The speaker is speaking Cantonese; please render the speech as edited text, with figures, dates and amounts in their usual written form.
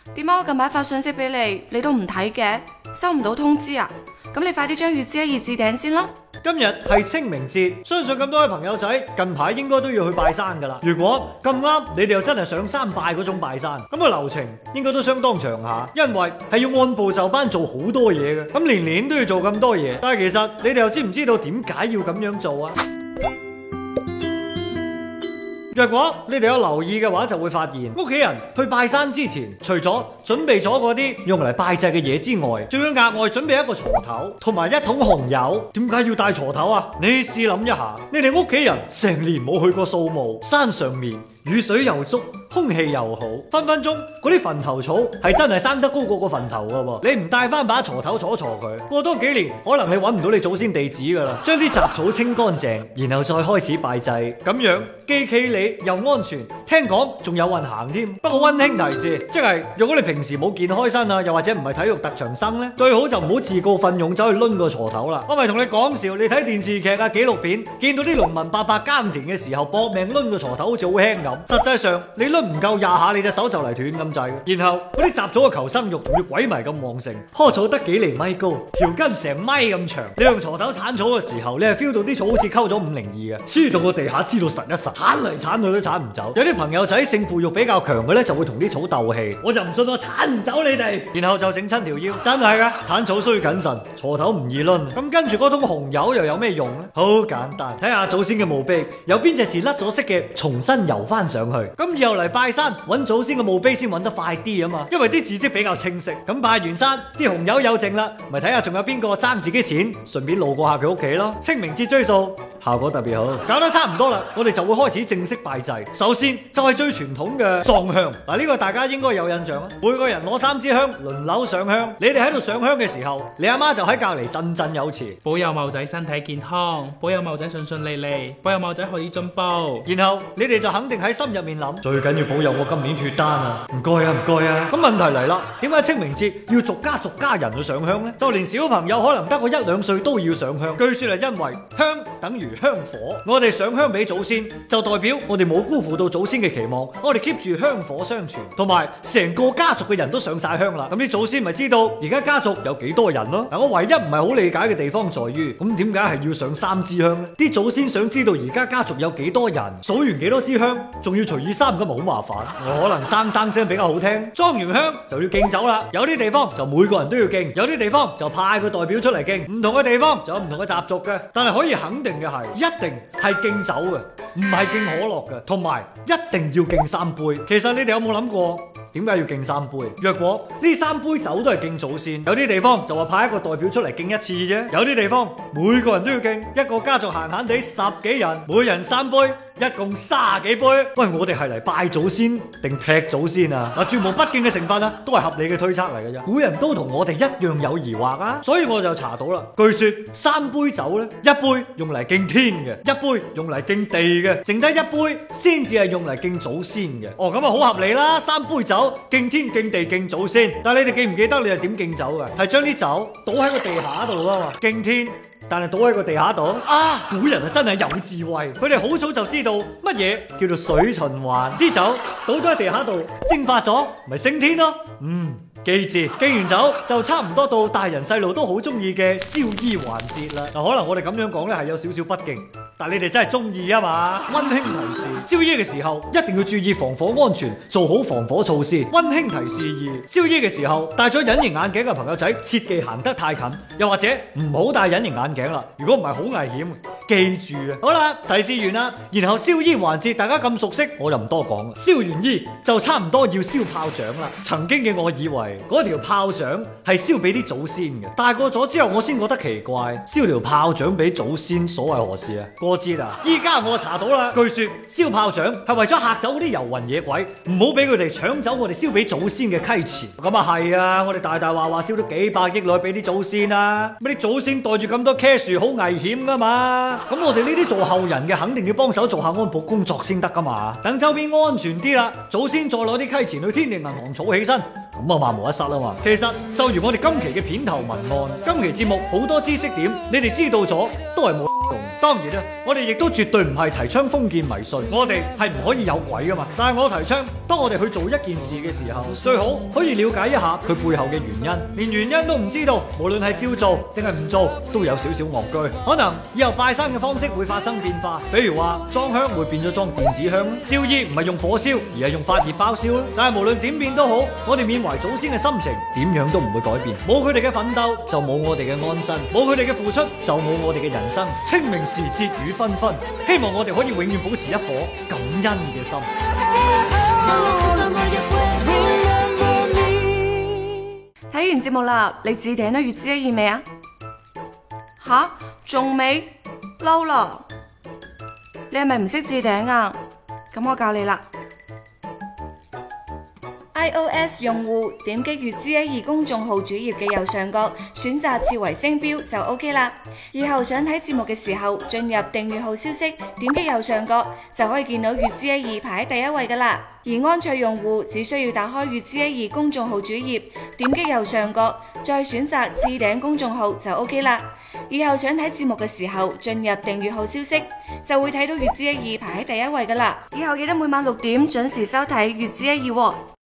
點解我近排發信息俾你，你都唔睇嘅？收唔到通知啊？咁你快啲將月支一二置頂先啦。 今日係清明節，相信咁多位朋友仔近排應該都要去拜山噶啦。如果咁啱你哋又真係上山拜嗰種拜山，咁個流程應該都相當長下，因為係要按部就班做好多嘢嘅。咁年年都要做咁多嘢，但係其實你哋又知唔知道點解要咁樣做啊？若果你哋有留意嘅話，就會發現屋企人去拜山之前，除咗準備咗嗰啲用嚟拜祭嘅嘢之外，仲要額外準備一個鋤頭同埋一桶紅油。點解要帶鋤頭啊？你試諗一下，你哋屋企人成年冇去過掃墓，山上面雨水又足，空氣又好，分分鐘嗰啲墳頭草係真係生得高過個墳頭噶喎。你唔帶翻把鋤頭鋤佢，過多幾年可能你揾唔到你祖先地址噶啦。將啲雜草清乾淨，然後再開始拜祭，咁樣既企理又安全，聽講仲有運行添。不過溫馨提示，即係如果你平時冇健開身啊，又或者唔係體育特長生呢，最好就唔好自告奮勇走去掄個鋤頭啦。我咪同你講笑，你睇電視劇啊、紀錄片，見到啲農民伯伯耕田嘅時候搏命掄個鋤頭，好似好輕咁。實際上你掄唔夠廿下，你隻手就嚟斷咁滯。然後嗰啲雜草嘅求生欲仲要鬼迷咁旺盛，棵草得幾厘米高，條根成米咁長。你用鋤頭鏟草嘅時候，你係 feel 到啲草好似溝咗502嘅，黐到個地下黐到實一實，鏟嚟鏟去都鏟唔走。有啲朋友仔勝負欲比較強嘅咧，就會同啲草鬥氣。我就唔信我鏟唔走你哋，然後就整親條腰。真係噶，鏟草需謹慎，鋤頭唔易掄。咁跟住嗰桶紅油又有咩用呢？好簡單，睇下祖先嘅墓碑有邊隻字甩咗色嘅，重新油翻上去。咁以後嚟拜山揾祖先嘅墓碑先揾得快啲啊嘛，因為啲字跡比較清晰。咁拜完山啲紅油有剩啦，咪睇下仲有邊個爭自己錢，順便路過下佢屋企咯。清明節追數效果特別好，搞得差唔多啦，我哋就會開始正式拜祭。首先就係最傳統嘅裝香。嗱，呢個大家應該有印象啦，每個人攞3支香輪流上香。你哋喺度上香嘅時候，你阿媽就喺隔籬振振有詞， 保佑茂仔身體健康，保佑茂仔順順利利，保佑茂仔可以進步。 然後你哋就肯定喺心入面諗，最緊要保佑我今年脫單啊！唔該啊，唔該啊。咁問題嚟啦，點解清明節要逐家人去上香呢？就連小朋友可能得個1、2歲都要上香。據說係因為香等於香火，我哋上香俾祖先，就代表我哋冇辜負到祖先嘅期望，我哋 keep 住香火相傳，同埋成個家族嘅人都上晒香啦。咁啲祖先咪知道而家家族有幾多人咯？嗱，我唯一唔係好理解嘅地方在於，咁點解係要上3支香呢？啲祖先想知道而家家族有幾多人，數完幾多支香，仲要除以3，咁咪好麻煩。我可能生聲比較好聽，裝完香就要敬酒啦。有啲地方就每個人都要敬，有啲地方就派個代表出嚟敬。唔同嘅地方就有唔同嘅習俗嘅，但係可以肯定嘅係，一定係敬酒嘅，唔係敬可樂嘅，同埋一定要敬3杯。其實你哋有冇諗過點解要敬3杯？若果呢3杯酒都係敬祖先，有啲地方就話派一個代表出嚟敬一次啫，有啲地方每個人都要敬，一個家族閒閒地10幾人，每人3杯，一共30幾杯。喂，我哋係嚟拜祖先定劈祖先啊？嗱，絕無不敬嘅成分啊，都係合理嘅推測嚟嘅啫。古人都同我哋一樣有疑惑啊，所以我就查到啦。據說3杯酒呢，一杯用嚟敬天嘅，一杯用嚟敬地嘅，剩低一杯先至係用嚟敬祖先嘅。哦，咁啊好合理啦，3杯酒敬天敬地敬祖先。但係你哋記唔記得你係點敬酒嘅？係將啲酒倒喺個地下度啊嘛，敬天。但係倒喺個地下度啊！古人啊真係有智慧，佢哋好早就知道乜嘢叫做水循環。啲酒倒咗喺地下度蒸發咗，咪升天咯。記住，敬完酒就差唔多到大人細路都好中意嘅燒衣環節啦。嗱，可能我哋咁樣講咧係有少少不敬，但你哋真係中意啊嘛。溫馨提示：燒衣嘅時候一定要注意防火安全，做好防火措施。溫馨提示2：燒衣嘅時候戴咗隱形眼鏡嘅朋友仔，切忌行得太近，又或者唔好戴隱形眼鏡啦。如果唔係好危險，記住啊。好啦，提示完啦，然後燒衣環節大家咁熟悉，我就唔多講啦。燒完衣就差唔多要燒炮仗啦。曾經嘅我以為嗰條炮仗係燒俾啲祖先嘅，大個咗之後我先覺得奇怪，燒條炮仗俾祖先所謂何事啊？過節啊！依家我查到啦，據說燒炮仗係為咗嚇走嗰啲遊魂野鬼，唔好俾佢哋搶走我哋燒俾祖先嘅溪錢。咁啊係啊，我哋大大話燒咗幾百億落去俾啲祖先啊，乜啲祖先袋住咁多 cash 好危險噶嘛。咁我哋呢啲做後人嘅肯定要幫手做下安保工作先得噶嘛。等周邊安全啲啦，祖先再攞啲溪錢去天地銀行儲起身，咁啊萬無一失啊嘛。其實就如我哋今期嘅片頭文案，今期節目好多知識點，你哋知道咗都係冇用。 當然啦，我哋亦都絕對唔係提倡封建迷信，我哋係唔可以有鬼噶嘛。但係我提倡，當我哋去做一件事嘅時候，最好可以了解一下佢背後嘅原因。連原因都唔知道，無論係照做定係唔做，都有少少戇居。可能以後拜山嘅方式會發生變化，比如話裝香會變咗裝電子香，燒衣唔係用火燒，而係用發熱包燒。但係無論點變都好，我哋緬懷祖先嘅心情點樣都唔會改變。冇佢哋嘅奮鬥，就冇我哋嘅安身；冇佢哋嘅付出，就冇我哋嘅人生。清明時節雨紛紛，希望我哋可以永遠保持一顆感恩嘅心。 睇完節目啦，你置頂咗月之一二未啊？吓，仲未？嬲啦！你係咪唔識置頂啊？咁我教你啦。iOS 用戶點擊月之一二公眾號主頁嘅右上角，選擇設為星標就 OK 啦。以後想睇節目嘅時候，進入訂閱號消息，點擊右上角就可以見到月之一二排喺第一位噶啦。而安卓用戶只需要打開月之一二公眾號主頁，點擊右上角，再選擇置頂公眾號就 OK 啦。以後想睇節目嘅時候，進入訂閱號消息，就會睇到月之一二排喺第一位噶啦。以後記得每晚6點準時收睇月之一二喎。